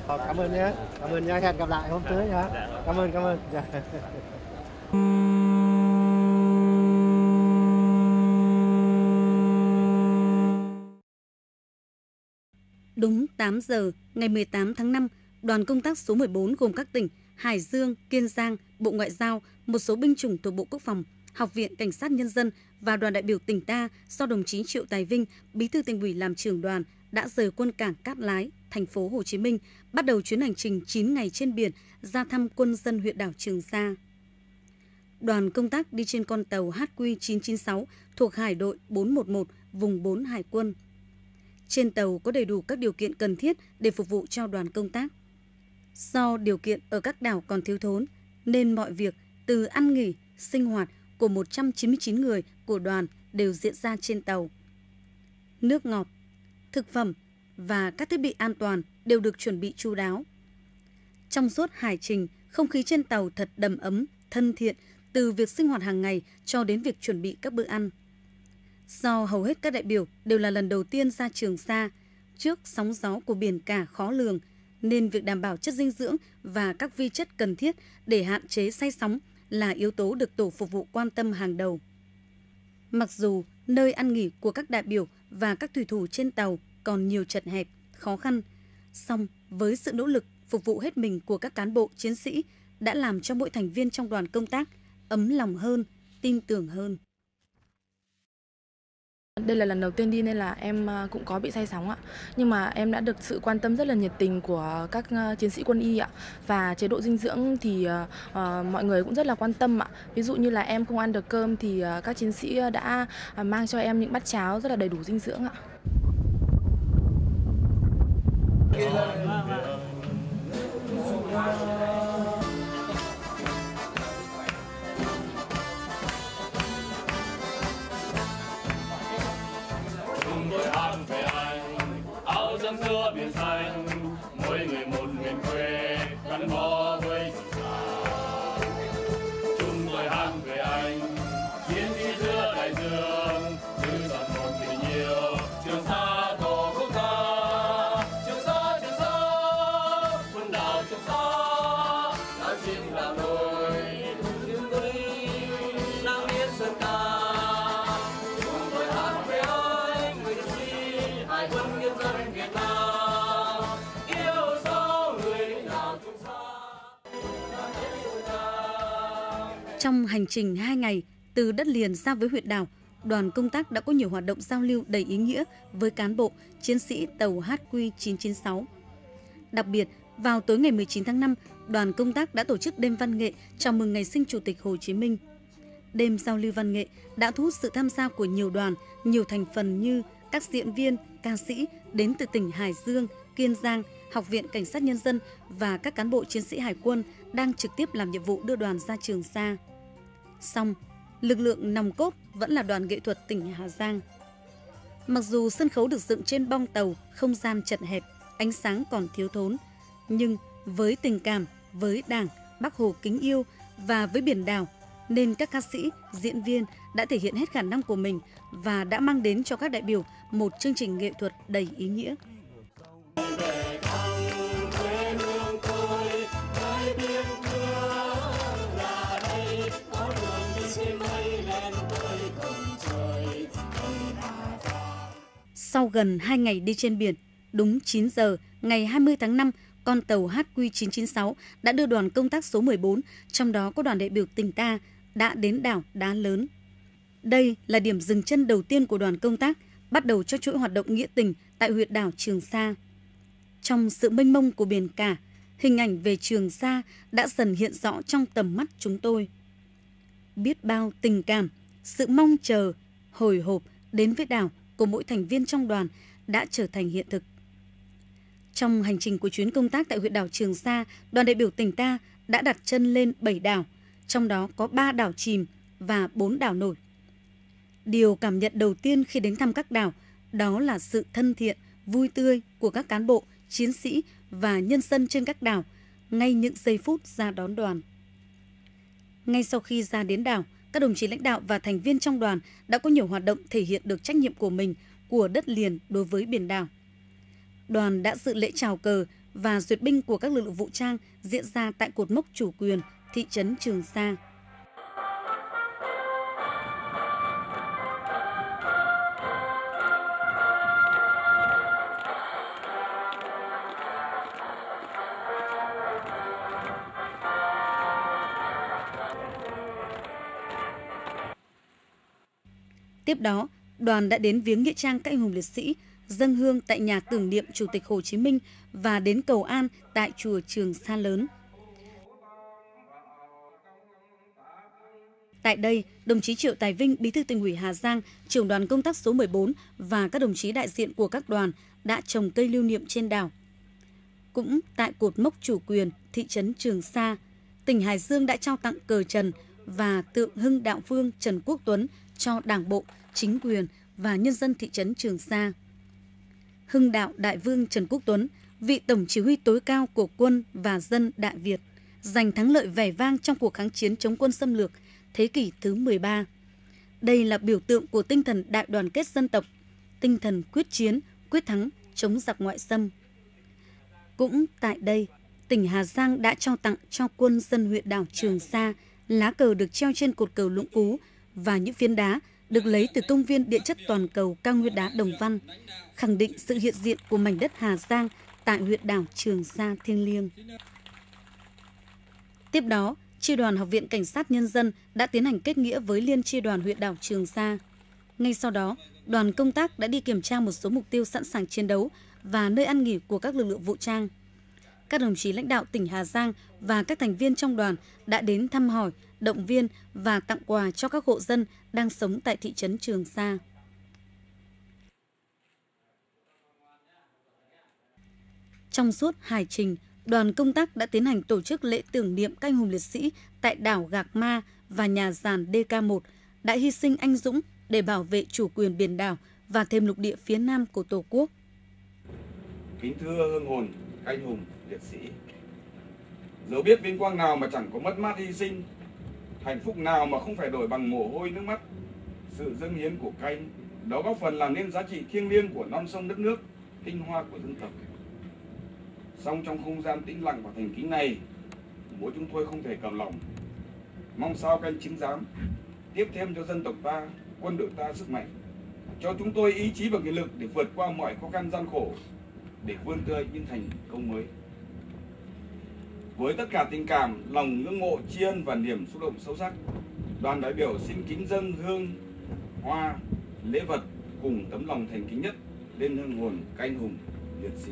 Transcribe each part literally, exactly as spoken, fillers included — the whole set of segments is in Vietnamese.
Cảm ơn nhé, cảm ơn nha, hẹn gặp lại hôm tới nhá. Cảm ơn, cảm ơn. Dạ. Đúng tám giờ ngày mười tám tháng năm, đoàn công tác số mười bốn gồm các tỉnh Hải Dương, Kiên Giang, Bộ Ngoại giao, một số binh chủng thuộc Bộ Quốc phòng, Học viện Cảnh sát Nhân dân và đoàn đại biểu tỉnh ta do đồng chí Triệu Tài Vinh, Bí thư Tỉnh ủy làm trưởng đoàn đã rời quân cảng Cát Lái, thành phố Hồ Chí Minh, bắt đầu chuyến hành trình chín ngày trên biển ra thăm quân dân huyện đảo Trường Sa. Đoàn công tác đi trên con tàu H Q chín chín sáu thuộc Hải đội bốn một một, vùng bốn Hải quân. Trên tàu có đầy đủ các điều kiện cần thiết để phục vụ cho đoàn công tác. Do điều kiện ở các đảo còn thiếu thốn, nên mọi việc từ ăn nghỉ, sinh hoạt của một trăm chín mươi chín người của đoàn đều diễn ra trên tàu. Nước ngọt, thực phẩm và các thiết bị an toàn đều được chuẩn bị chu đáo. Trong suốt hải trình, không khí trên tàu thật đầm ấm, thân thiện, từ việc sinh hoạt hàng ngày cho đến việc chuẩn bị các bữa ăn. Do hầu hết các đại biểu đều là lần đầu tiên ra Trường Sa, trước sóng gió của biển cả khó lường, nên việc đảm bảo chất dinh dưỡng và các vi chất cần thiết để hạn chế say sóng là yếu tố được tổ phục vụ quan tâm hàng đầu. Mặc dù nơi ăn nghỉ của các đại biểu và các thủy thủ trên tàu còn nhiều chật hẹp, khó khăn, song với sự nỗ lực phục vụ hết mình của các cán bộ, chiến sĩ đã làm cho mỗi thành viên trong đoàn công tác ấm lòng hơn, tin tưởng hơn. Đây là lần đầu tiên đi nên là em cũng có bị say sóng ạ. Nhưng mà em đã được sự quan tâm rất là nhiệt tình của các chiến sĩ quân y ạ. Và chế độ dinh dưỡng thì uh, mọi người cũng rất là quan tâm ạ. Ví dụ như là em không ăn được cơm thì uh, các chiến sĩ đã uh, mang cho em những bát cháo rất là đầy đủ dinh dưỡng ạ. Xưa biển xanh, mỗi người một miền quê gắn bó với Trường Sa. Chúng tôi hát về anh, chiến sĩ giữa đại dương, giữ dần một tình yêu Trường Sa tổ quốc ta. Trường Sa, Trường Sa, quần đảo Trường Sa, đảo chim đảo nổi, những người đang biết sơn ca. Chúng tôi hát về anh, người chiến sĩ hải quân nhân dân Việt Nam. Trong hành trình hai ngày từ đất liền ra với huyện đảo, đoàn công tác đã có nhiều hoạt động giao lưu đầy ý nghĩa với cán bộ, chiến sĩ tàu H Q chín chín sáu. Đặc biệt, vào tối ngày mười chín tháng năm, đoàn công tác đã tổ chức đêm văn nghệ chào mừng ngày sinh Chủ tịch Hồ Chí Minh. Đêm giao lưu văn nghệ đã thu hút sự tham gia của nhiều đoàn, nhiều thành phần như các diễn viên, ca sĩ đến từ tỉnh Hải Dương, Kiên Giang, Học viện Cảnh sát Nhân dân và các cán bộ chiến sĩ Hải quân đang trực tiếp làm nhiệm vụ đưa đoàn ra Trường Sa. Song, lực lượng nòng cốt vẫn là đoàn nghệ thuật tỉnh Hà Giang. Mặc dù sân khấu được dựng trên bong tàu, không gian chật hẹp, ánh sáng còn thiếu thốn, nhưng với tình cảm, với Đảng, Bác Hồ kính yêu và với biển đảo, nên các ca sĩ, diễn viên đã thể hiện hết khả năng của mình và đã mang đến cho các đại biểu một chương trình nghệ thuật đầy ý nghĩa. Sau gần hai ngày đi trên biển, đúng chín giờ ngày hai mươi tháng năm, con tàu H Q chín chín sáu đã đưa đoàn công tác số mười bốn, trong đó có đoàn đại biểu tỉnh ta, đã đến đảo Đá Lớn. Đây là điểm dừng chân đầu tiên của đoàn công tác, bắt đầu cho chuỗi hoạt động nghĩa tình tại huyện đảo Trường Sa. Trong sự mênh mông của biển cả, hình ảnh về Trường Sa đã dần hiện rõ trong tầm mắt chúng tôi. Biết bao tình cảm, sự mong chờ, hồi hộp đến với đảo của mỗi thành viên trong đoàn đã trở thành hiện thực. Trong hành trình của chuyến công tác tại huyện đảo Trường Sa, đoàn đại biểu tỉnh ta đã đặt chân lên bảy đảo, trong đó có ba đảo chìm và bốn đảo nổi. Điều cảm nhận đầu tiên khi đến thăm các đảo đó là sự thân thiện, vui tươi của các cán bộ, chiến sĩ và nhân dân trên các đảo ngay những giây phút ra đón đoàn. Ngay sau khi ra đến đảo, các đồng chí lãnh đạo và thành viên trong đoàn đã có nhiều hoạt động thể hiện được trách nhiệm của mình của đất liền đối với biển đảo. Đoàn đã dự lễ chào cờ và duyệt binh của các lực lượng vũ trang diễn ra tại cột mốc chủ quyền thị trấn Trường Sa. Tiếp đó, đoàn đã đến viếng nghĩa trang các anh hùng liệt sĩ, dâng hương tại nhà tưởng niệm Chủ tịch Hồ Chí Minh và đến cầu an tại chùa Trường Sa Lớn. Tại đây, đồng chí Triệu Tài Vinh, Bí thư Tỉnh ủy Hà Giang, trưởng đoàn công tác số mười bốn và các đồng chí đại diện của các đoàn đã trồng cây lưu niệm trên đảo. Cũng tại cột mốc chủ quyền thị trấn Trường Sa, tỉnh Hải Dương đã trao tặng cờ trần và tượng Hưng Đạo Vương Trần Quốc Tuấn cho Đảng bộ, chính quyền và nhân dân thị trấn Trường Sa. Hưng Đạo Đại Vương Trần Quốc Tuấn, vị tổng chỉ huy tối cao của quân và dân Đại Việt, giành thắng lợi vẻ vang trong cuộc kháng chiến chống quân xâm lược thế kỷ thứ mười ba. Đây là biểu tượng của tinh thần đại đoàn kết dân tộc, tinh thần quyết chiến, quyết thắng chống giặc ngoại xâm. Cũng tại đây, tỉnh Hà Giang đã trao tặng cho quân dân huyện đảo Trường Sa lá cờ được treo trên cột cờ Lũng Cú và những phiến đá được lấy từ công viên địa chất toàn cầu cao nguyên đá Đồng Văn, khẳng định sự hiện diện của mảnh đất Hà Giang tại huyện đảo Trường Sa thiêng liêng. Tiếp đó, Chi đoàn Học viện Cảnh sát Nhân dân đã tiến hành kết nghĩa với Liên Chi đoàn huyện đảo Trường Sa. Ngay sau đó, đoàn công tác đã đi kiểm tra một số mục tiêu sẵn sàng chiến đấu và nơi ăn nghỉ của các lực lượng vũ trang. Các đồng chí lãnh đạo tỉnh Hà Giang và các thành viên trong đoàn đã đến thăm hỏi, động viên và tặng quà cho các hộ dân đang sống tại thị trấn Trường Sa. Trong suốt hải trình, đoàn công tác đã tiến hành tổ chức lễ tưởng niệm các anh hùng liệt sĩ tại đảo Gạc Ma và nhà giàn D K một đã hy sinh anh dũng để bảo vệ chủ quyền biển đảo và thềm lục địa phía Nam của Tổ quốc. Kính thưa hương hồn các anh hùng liệt sĩ, dẫu biết vinh quang nào mà chẳng có mất mát hy sinh, hạnh phúc nào mà không phải đổi bằng mồ hôi nước mắt, sự dâng hiến của các anh đó góp phần làm nên giá trị thiêng liêng của non sông đất nước, tinh hoa của dân tộc. Song trong không gian tĩnh lặng và thành kính này, mỗi chúng tôi không thể cầm lòng, mong sao các anh chứng giám tiếp thêm cho dân tộc ta, quân đội ta sức mạnh, cho chúng tôi ý chí và nghị lực để vượt qua mọi khó khăn gian khổ, để vươn tới những thành công mới. Với tất cả tình cảm, lòng ngưỡng mộ, tri ân và niềm xúc động sâu sắc, đoàn đại biểu xin kính dâng hương, hoa, lễ vật cùng tấm lòng thành kính nhất lên hương hồn các anh hùng liệt sĩ.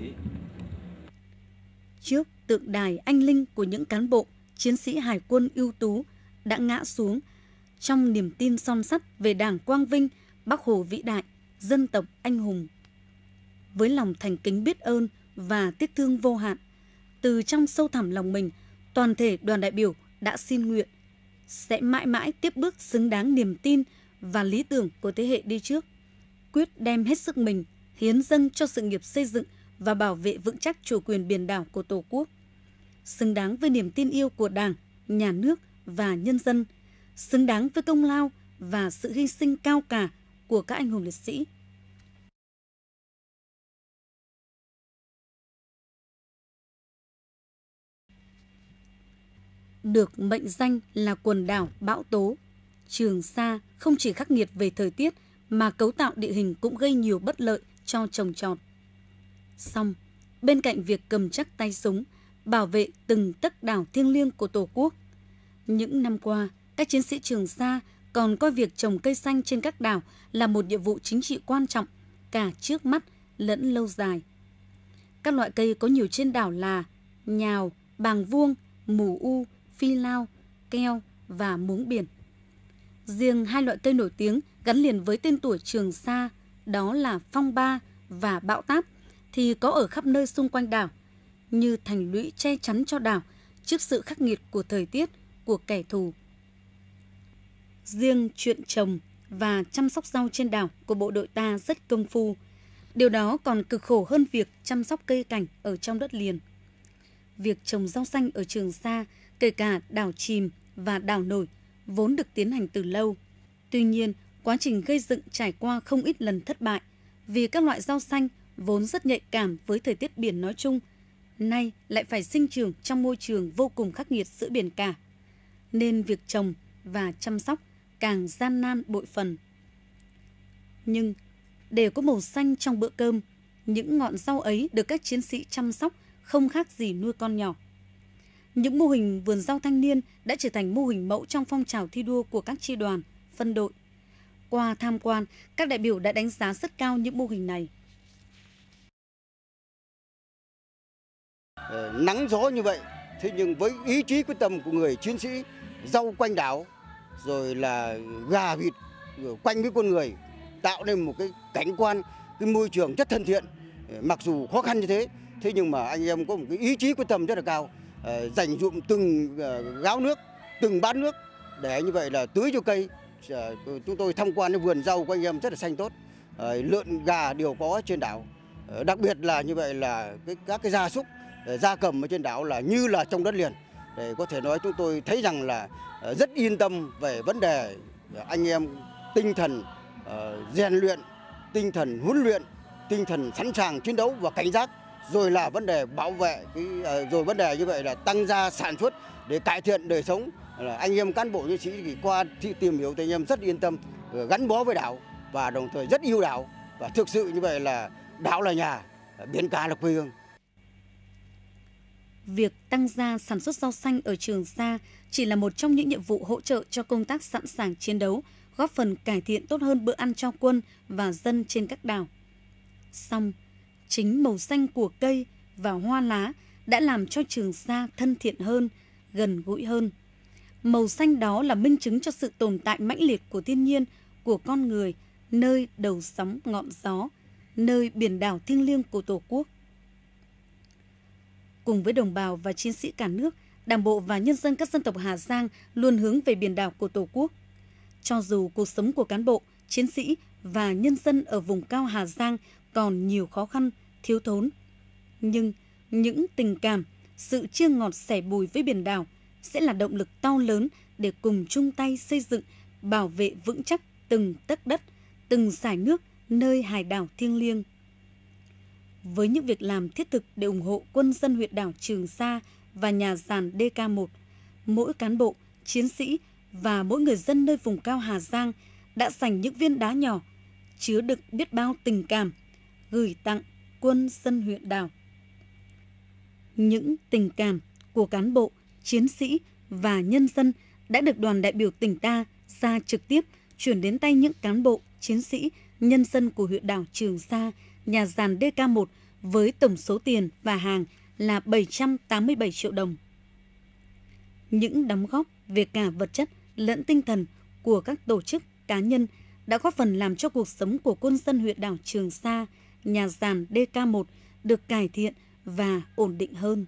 Trước tượng đài anh linh của những cán bộ, chiến sĩ hải quân ưu tú đã ngã xuống trong niềm tin son sắt về Đảng quang vinh, Bác Hồ vĩ đại, dân tộc anh hùng. Với lòng thành kính biết ơn và tiếc thương vô hạn, từ trong sâu thẳm lòng mình, toàn thể đoàn đại biểu đã xin nguyện sẽ mãi mãi tiếp bước xứng đáng niềm tin và lý tưởng của thế hệ đi trước, quyết đem hết sức mình hiến dâng cho sự nghiệp xây dựng và bảo vệ vững chắc chủ quyền biển đảo của Tổ quốc, xứng đáng với niềm tin yêu của Đảng, Nhà nước và nhân dân, xứng đáng với công lao và sự hy sinh cao cả của các anh hùng liệt sĩ. Được mệnh danh là quần đảo bão tố, Trường Sa không chỉ khắc nghiệt về thời tiết mà cấu tạo địa hình cũng gây nhiều bất lợi cho trồng trọt. Song, bên cạnh việc cầm chắc tay súng, bảo vệ từng tấc đảo thiêng liêng của Tổ quốc, những năm qua, các chiến sĩ Trường Sa còn coi việc trồng cây xanh trên các đảo là một nhiệm vụ chính trị quan trọng, cả trước mắt lẫn lâu dài. Các loại cây có nhiều trên đảo là nhào, bàng vuông, mù u, phi lao, keo và muống biển. Riêng hai loại cây nổi tiếng gắn liền với tên tuổi Trường Sa, đó là phong ba và bão táp, thì có ở khắp nơi xung quanh đảo, như thành lũy che chắn cho đảo trước sự khắc nghiệt của thời tiết, của kẻ thù. Riêng chuyện trồng và chăm sóc rau trên đảo của bộ đội ta rất công phu. Điều đó còn cực khổ hơn việc chăm sóc cây cảnh ở trong đất liền. Việc trồng rau xanh ở Trường Sa, kể cả đảo chìm và đảo nổi, vốn được tiến hành từ lâu. Tuy nhiên, quá trình gây dựng trải qua không ít lần thất bại, vì các loại rau xanh vốn rất nhạy cảm với thời tiết biển nói chung, nay lại phải sinh trưởng trong môi trường vô cùng khắc nghiệt giữa biển cả, nên việc trồng và chăm sóc càng gian nan bội phần. Nhưng để có màu xanh trong bữa cơm, những ngọn rau ấy được các chiến sĩ chăm sóc không khác gì nuôi con nhỏ. Những mô hình vườn rau thanh niên đã trở thành mô hình mẫu trong phong trào thi đua của các chi đoàn, phân đội. Qua tham quan, các đại biểu đã đánh giá rất cao những mô hình này. Nắng gió như vậy, thế nhưng với ý chí quyết tâm của người chiến sĩ, rau quanh đảo, rồi là gà vịt quanh với con người, tạo nên một cái cảnh quan, cái môi trường rất thân thiện. Mặc dù khó khăn như thế, thế nhưng mà anh em có một cái ý chí quyết tâm rất là cao, dành dụm từng gáo nước, từng bát nước để như vậy là tưới cho cây. Chúng tôi tham quan cái vườn rau của anh em rất là xanh tốt, lợn gà đều có trên đảo. Đặc biệt là như vậy là cái, các cái gia súc, gia cầm ở trên đảo là như là trong đất liền. Để có thể nói chúng tôi thấy rằng là rất yên tâm về vấn đề anh em tinh thần rèn uh, luyện, tinh thần huấn luyện, tinh thần sẵn sàng chiến đấu và cảnh giác, rồi là vấn đề bảo vệ cái uh, rồi vấn đề như vậy là tăng gia sản xuất để cải thiện đời sống. Là anh em cán bộ chiến sĩ thì qua thì tìm hiểu thì anh em rất yên tâm, uh, gắn bó với đảo và đồng thời rất yêu đảo, và thực sự như vậy là đảo là nhà, biển cả là quê hương. Việc tăng gia sản xuất rau xanh ở Trường Sa chỉ là một trong những nhiệm vụ hỗ trợ cho công tác sẵn sàng chiến đấu, góp phần cải thiện tốt hơn bữa ăn cho quân và dân trên các đảo. Song, chính màu xanh của cây và hoa lá đã làm cho Trường Sa thân thiện hơn, gần gũi hơn. Màu xanh đó là minh chứng cho sự tồn tại mãnh liệt của thiên nhiên, của con người, nơi đầu sóng ngọn gió, nơi biển đảo thiêng liêng của Tổ quốc. Cùng với đồng bào và chiến sĩ cả nước, Đảng bộ và nhân dân các dân tộc Hà Giang luôn hướng về biển đảo của Tổ quốc. Cho dù cuộc sống của cán bộ, chiến sĩ và nhân dân ở vùng cao Hà Giang còn nhiều khó khăn, thiếu thốn, nhưng những tình cảm, sự chia ngọt sẻ bùi với biển đảo sẽ là động lực to lớn để cùng chung tay xây dựng, bảo vệ vững chắc từng tấc đất, từng dải nước nơi hải đảo thiêng liêng. Với những việc làm thiết thực để ủng hộ quân dân huyện đảo Trường Sa và nhà giàn D K một, mỗi cán bộ, chiến sĩ và mỗi người dân nơi vùng cao Hà Giang đã dành những viên đá nhỏ chứa đựng biết bao tình cảm gửi tặng quân dân huyện đảo. Những tình cảm của cán bộ, chiến sĩ và nhân dân đã được đoàn đại biểu tỉnh ta ra trực tiếp chuyển đến tay những cán bộ, chiến sĩ, nhân dân của huyện đảo Trường Sa, nhà giàn D K một với tổng số tiền và hàng là bảy trăm tám mươi bảy triệu đồng. Những đóng góp về cả vật chất lẫn tinh thần của các tổ chức, cá nhân đã góp phần làm cho cuộc sống của quân dân huyện đảo Trường Sa, nhà giàn D K một được cải thiện và ổn định hơn.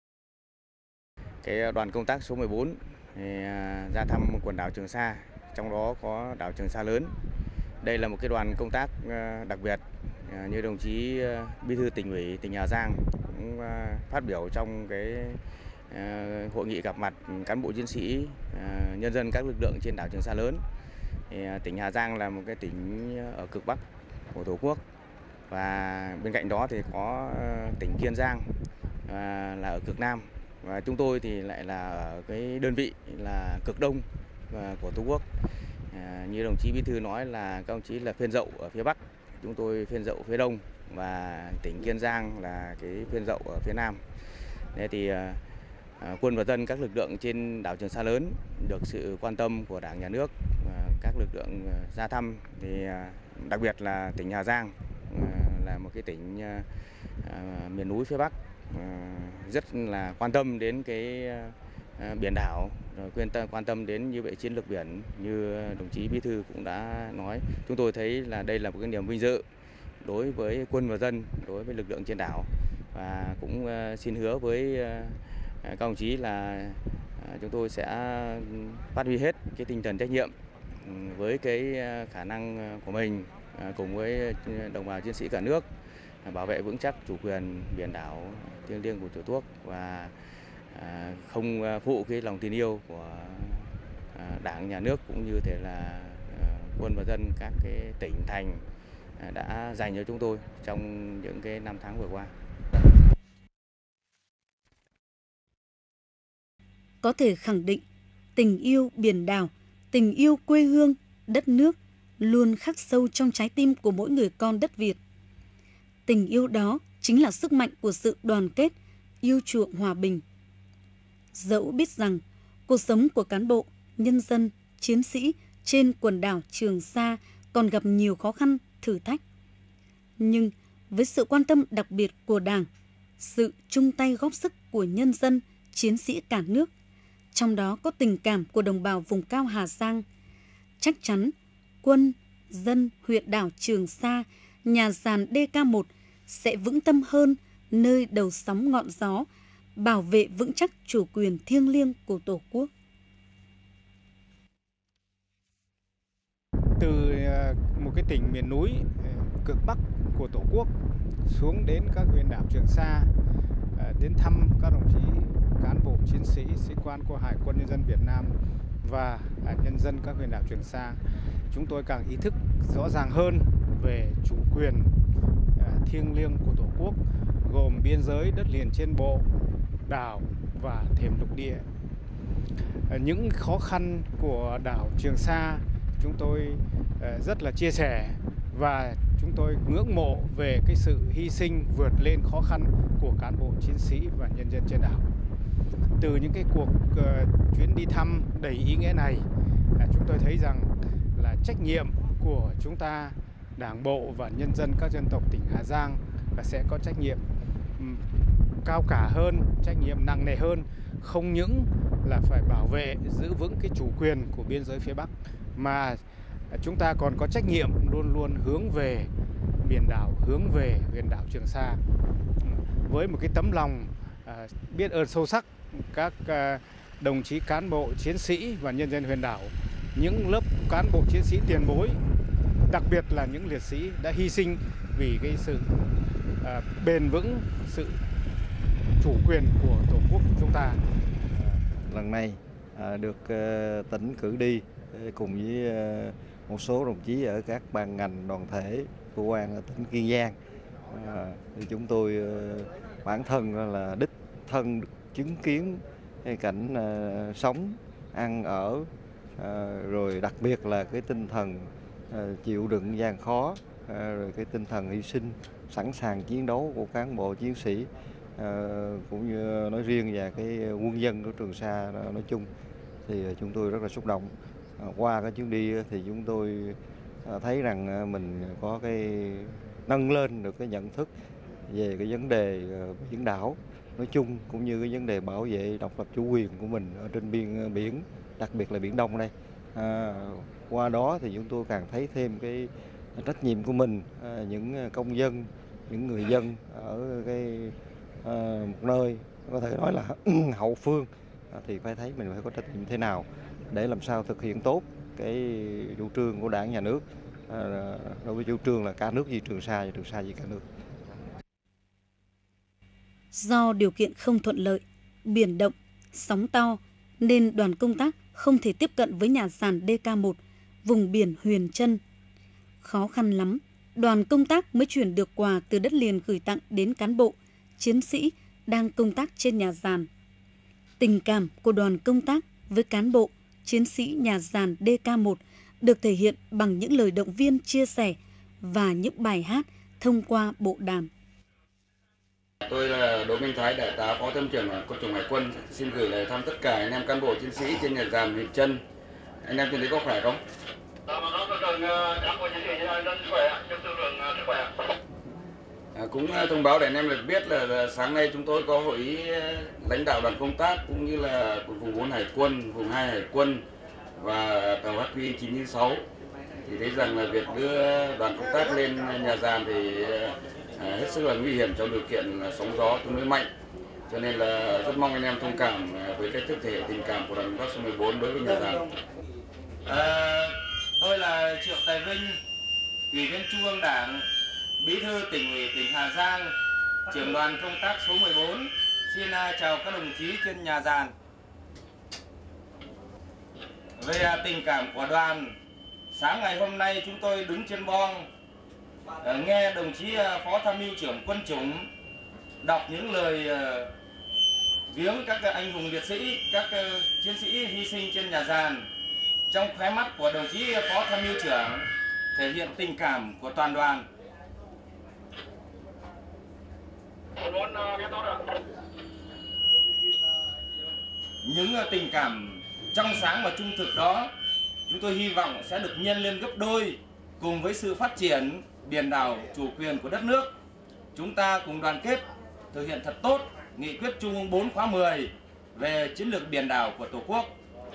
Cái đoàn công tác số mười bốn thì ra thăm quần đảo Trường Sa, trong đó có đảo Trường Sa lớn. Đây là một cái đoàn công tác đặc biệt, như đồng chí Bí thư Tỉnh ủy tỉnh Hà Giang cũng phát biểu trong cái hội nghị gặp mặt cán bộ chiến sĩ, nhân dân các lực lượng trên đảo Trường Sa lớn. Thì tỉnh Hà Giang là một cái tỉnh ở cực Bắc của Tổ quốc, và bên cạnh đó thì có tỉnh Kiên Giang là ở cực Nam, và chúng tôi thì lại là ở cái đơn vị là cực Đông của Tổ quốc. À, như đồng chí Bí thư nói là các đồng chí là phiên dậu ở phía Bắc, chúng tôi phiên dậu phía Đông, và tỉnh Kiên Giang là cái phiên dậu ở phía Nam. Thế thì à, quân và dân các lực lượng trên đảo Trường Sa lớn được sự quan tâm của Đảng, Nhà nước, à, các lực lượng ra thăm, thì à, đặc biệt là tỉnh Hà Giang à, là một cái tỉnh à, à, miền núi phía Bắc, à, rất là quan tâm đến cái à, biển đảo, rồi quan tâm quan tâm đến như vậy chiến lược biển, như đồng chí Bí thư cũng đã nói. Chúng tôi thấy là đây là một cái niềm vinh dự đối với quân và dân, đối với lực lượng trên đảo, và cũng uh, xin hứa với uh, các đồng chí là uh, chúng tôi sẽ phát huy hết cái tinh thần trách nhiệm um, với cái uh, khả năng của mình, uh, cùng với đồng bào chiến sĩ cả nước, uh, bảo vệ vững chắc chủ quyền biển đảo thiêng liêng của Tổ quốc, và À, không phụ cái lòng tin yêu của à, Đảng, Nhà nước cũng như thế là à, quân và dân các cái tỉnh thành à, đã dành cho chúng tôi trong những cái năm tháng vừa qua. có thể khẳng định tình yêu biển đảo, tình yêu quê hương, đất nước luôn khắc sâu trong trái tim của mỗi người con đất Việt. Tình yêu đó chính là sức mạnh của sự đoàn kết, yêu chuộng hòa bình. Dẫu biết rằng cuộc sống của cán bộ, nhân dân, chiến sĩ trên quần đảo Trường Sa còn gặp nhiều khó khăn, thử thách. Nhưng với sự quan tâm đặc biệt của Đảng, sự chung tay góp sức của nhân dân, chiến sĩ cả nước, trong đó có tình cảm của đồng bào vùng cao Hà Giang, chắc chắn quân, dân huyện đảo Trường Sa, nhà sàn đê ca một sẽ vững tâm hơn nơi đầu sóng ngọn gió, bảo vệ vững chắc chủ quyền thiêng liêng của Tổ quốc. Từ một cái tỉnh miền núi cực Bắc của Tổ quốc xuống đến các huyện đảo Trường Sa, đến thăm các đồng chí cán bộ chiến sĩ, sĩ quan của Hải quân Nhân dân Việt Nam và nhân dân các huyện đảo Trường Sa, chúng tôi càng ý thức rõ ràng hơn về chủ quyền thiêng liêng của Tổ quốc, gồm biên giới đất liền trên bộ, đảo và thềm lục địa. Những khó khăn của đảo Trường Sa chúng tôi rất là chia sẻ và chúng tôi ngưỡng mộ về cái sự hy sinh vượt lên khó khăn của cán bộ chiến sĩ và nhân dân trên đảo. Từ những cái cuộc uh, chuyến đi thăm đầy ý nghĩa này, uh, chúng tôi thấy rằng là trách nhiệm của chúng ta, Đảng bộ và nhân dân các dân tộc tỉnh Hà Giang và sẽ có trách nhiệm um, cao cả hơn, trách nhiệm nặng nề hơn, không những là phải bảo vệ, giữ vững cái chủ quyền của biên giới phía Bắc, mà chúng ta còn có trách nhiệm luôn luôn hướng về biển đảo, hướng về huyện đảo Trường Sa với một cái tấm lòng uh, biết ơn sâu sắc các uh, đồng chí cán bộ chiến sĩ và nhân dân huyện đảo, những lớp cán bộ chiến sĩ tiền bối, đặc biệt là những liệt sĩ đã hy sinh vì cái sự uh, bền vững, sự chủ quyền của Tổ quốc của chúng ta. Lần này uh, được uh, tỉnh cử đi cùng với uh, một số đồng chí ở các ban ngành đoàn thể cơ quan ở tỉnh Kiên Giang, à, thì chúng tôi uh, bản thân là đích thân chứng kiến cái cảnh uh, sống, ăn ở, uh, rồi đặc biệt là cái tinh thần uh, chịu đựng gian khó, uh, rồi cái tinh thần hy sinh sẵn sàng chiến đấu của cán bộ chiến sĩ, uh, cũng như nói riêng và cái quân dân của Trường Sa nói chung, thì chúng tôi rất là xúc động. Qua cái chuyến đi thì chúng tôi thấy rằng mình có cái nâng lên được cái nhận thức về cái vấn đề biển đảo nói chung, cũng như cái vấn đề bảo vệ độc lập chủ quyền của mình ở trên biên biển, đặc biệt là Biển Đông đây. À, qua đó thì chúng tôi càng thấy thêm cái trách nhiệm của mình, à, những công dân, những người dân ở cái à, một nơi có thể nói là hậu phương, à, thì phải thấy mình phải có trách nhiệm thế nào để làm sao thực hiện tốt cái chủ trương của Đảng, Nhà nước, à, đối với chủ trương là cả nước vì Trường Sa và Trường Sa vì cả nước. Do điều kiện không thuận lợi, biển động, sóng to nên đoàn công tác không thể tiếp cận với nhà sàn đê ca một, vùng biển Huyền Trân. Khó khăn lắm, đoàn công tác mới chuyển được quà từ đất liền gửi tặng đến cán bộ, chiến sĩ đang công tác trên nhà sàn. Tình cảm của đoàn công tác với cán bộ, chiến sĩ nhà sàn đê ca một được thể hiện bằng những lời động viên chia sẻ và những bài hát thông qua bộ đàm. Tôi là Đỗ Minh Thái, đại tá phó tham trưởng quân chủng Hải quân, xin gửi lời thăm tất cả anh em cán bộ chiến sĩ trên nhà sàn Huyền Trân. Anh em trên đấy có khỏe không? À, cũng thông báo để anh em được biết là, là sáng nay chúng tôi có hội ý lãnh đạo đoàn công tác cũng như là vùng bốn Hải quân, vùng hai Hải quân và tàu H Q chín chín sáu. Thì thấy rằng là việc đưa đoàn công tác lên nhà sàn thì à, hết sức là nguy hiểm trong điều kiện là sóng gió tương đối mạnh. Cho nên là rất mong anh em thông cảm với cách thức thể hiện tình cảm của đoàn công tác số mười bốn đối với nhà sàn. À, tôi là Triệu Tài Vinh, Ủy viên Trung ương Đảng, Bí thư Tỉnh ủy tỉnh Hà Giang, trưởng đoàn công tác số mười bốn. Xin chào các đồng chí trên nhà sàn. Về tình cảm của đoàn, sáng ngày hôm nay chúng tôi đứng trên boong nghe đồng chí Phó Tham mưu trưởng quân chủng đọc những lời viếng các anh hùng liệt sĩ, các chiến sĩ hy sinh trên nhà giàn. Trong khóe mắt của đồng chí Phó Tham mưu trưởng thể hiện tình cảm của toàn đoàn. Những tình cảm trong sáng và trung thực đó, chúng tôi hy vọng sẽ được nhân lên gấp đôi cùng với sự phát triển biển đảo chủ quyền của đất nước. Chúng ta cùng đoàn kết thực hiện thật tốt nghị quyết Trung ương bốn khóa mười về chiến lược biển đảo của Tổ quốc.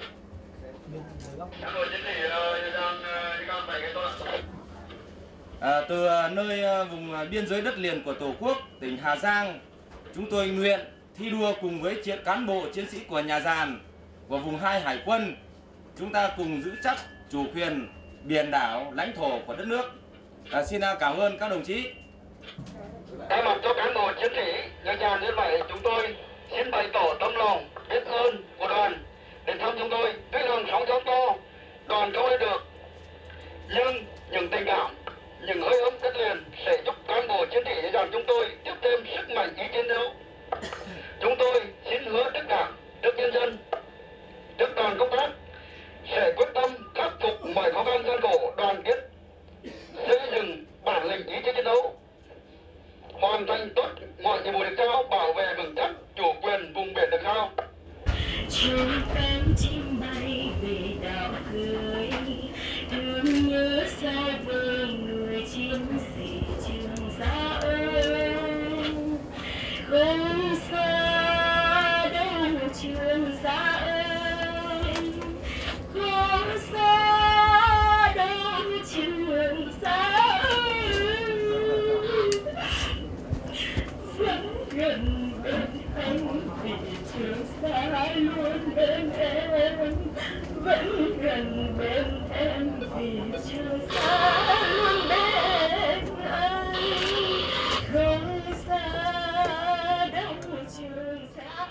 À, từ nơi vùng biên giới đất liền của Tổ quốc, tỉnh Hà Giang, chúng tôi nguyện thi đua cùng với chiến cán bộ chiến sĩ của nhà giàn của vùng hai Hải quân, chúng ta cùng giữ chắc chủ quyền biển đảo lãnh thổ của đất nước. À, xin cảm ơn các đồng chí. Thay mặt cho cán bộ chiến sĩ nhà giàn như vậy, chúng tôi xin bày tỏ tấm lòng biết ơn của đoàn đến thăm chúng tôi. Tuy rằng sóng gió to, đoàn không đi được, nhưng những tình cảm, những hơi ấm đất liền sẽ giúp cán bộ chiến sĩ nhà giàn chúng tôi tiếp thêm sức mạnh ý chiến đấu. Chúng tôi xin hứa trước đảng, trước nhân dân, trước đoàn công tác sẽ quyết tâm khắc phục mọi khó khăn gian khổ, đoàn kết, xây dựng bản lĩnh ý chí chiến đấu, hoàn thành tốt mọi nhiệm vụ được giao, bảo vệ vững chắc chủ quyền vùng biển được giao. Trong cánh chim bay về đảo cười, thương nhớ xa vời người chiến sĩ Trường Sa ơi, không xa đâu Trường Sa ơi, không xa đâu Trường Sa ơi, vẫn gần bên anh vì Trường Sa luôn bên em, vẫn gần bên em vì Trường Sa luôn bên anh, không xa đâu Trường Sa.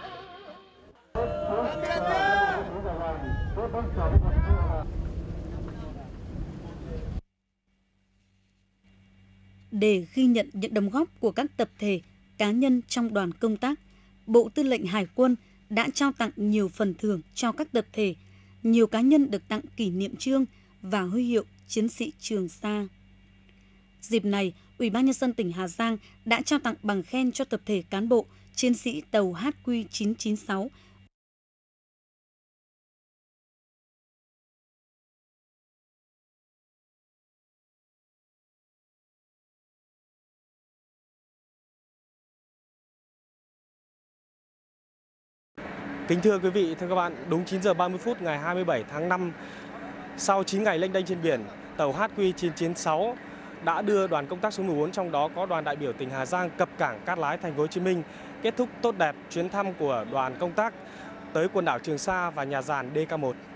Để ghi nhận những đóng góp của các tập thể, cá nhân trong đoàn công tác, Bộ Tư lệnh Hải quân đã trao tặng nhiều phần thưởng cho các tập thể, nhiều cá nhân được tặng kỷ niệm chương và huy hiệu Chiến sĩ Trường Sa. Dịp này, Ủy ban Nhân dân tỉnh Hà Giang đã trao tặng bằng khen cho tập thể cán bộ, chiến sĩ tàu H Q chín chín sáu. Kính thưa quý vị, thưa các bạn, đúng chín giờ ba mươi phút ngày hai mươi bảy tháng năm, sau chín ngày lênh đênh trên biển, tàu H Q chín chín sáu đã đưa đoàn công tác số mười bốn, trong đó có đoàn đại biểu tỉnh Hà Giang, cập cảng Cát Lái, thành phố Hồ Chí Minh, kết thúc tốt đẹp chuyến thăm của đoàn công tác tới quần đảo Trường Sa và nhà giàn D K một.